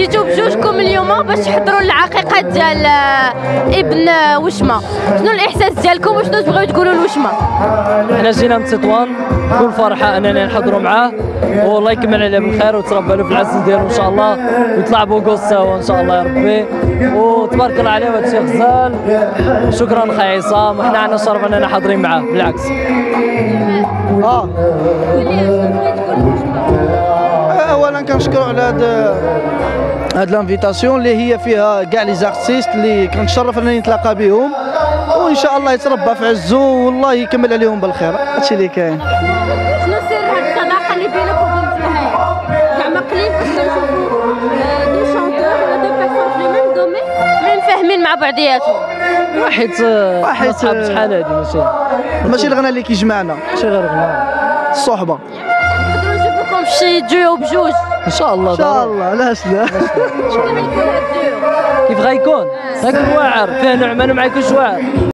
جيتو بجوجكم اليوم باش تحضروا العقيقه ديال ابن وشمه، شنو الاحساس ديالكم وشنو تبغيو تقولوا لوشمه؟ حنا جينا من تطوان بكل فرحه اننا نحضروا معاه، والله يكمل عليه بالخير وتربى له في العز ديالو ان شاء الله، ويطلع بوغوست هو ان شاء الله يا ربي، وتبارك الله عليه وهذا الشيء غزال. شكرا اخي عصام، وحنا عندنا شرف اننا حاضرين معاه بالعكس. اولا كنشكروا على هاد لانفيتاسيون اللي هي فيها كاع لي زارتيست اللي كنتشرف انني نتلاقى بهم، وان شاء الله يتربى في عزو والله يكمل عليهم بالخير. هادشي اللي كاين. شنو سر هاد الصداقه اللي بينك وبين زهير؟ زعما قليل باش كنشوفوا دو شونتور ولا دو بيرسون في لو ميم دومين ملي فاهمين مع بعضياتهم. واحد صحاب شحال هادي ماشي الغنى اللي كيجمعنا، ماشي غير غنى، الصحبه. نقدروا نشوف لكم شي ديو بجوج ان شاء الله. ان شاء الله، علاش لا. كيف غيكون هاد الديو؟ كيف غيكون؟ غيكون واعر، فيه نعمان وما يكونش واعر.